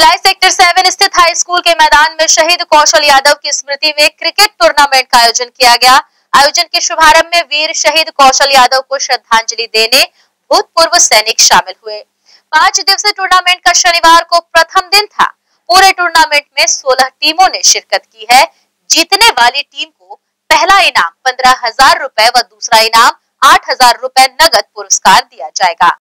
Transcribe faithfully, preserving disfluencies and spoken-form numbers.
Bhilai sector seven स्थित high school के मैदान में शहीद कौशल यादव की स्मृति में क्रिकेट टूर्नामेंट का आयोजन किया गया। आयोजन के शुभारंभ में वीर शहीद कौशल यादव को श्रद्धांजलि देने भूतपूर्व सैनिक शामिल हुए। पांच दिवसीय टूर्नामेंट का शनिवार को प्रथम दिन था। पूरे टूर्नामेंट में सोलह टीमों ने शिरकत की है। जीतने वाली टीम को पहला इनाम पंद्रह हजार रुपए व दूसरा इनाम आठ हजार रुपए नगद पुरस्कार दिया जाएगा।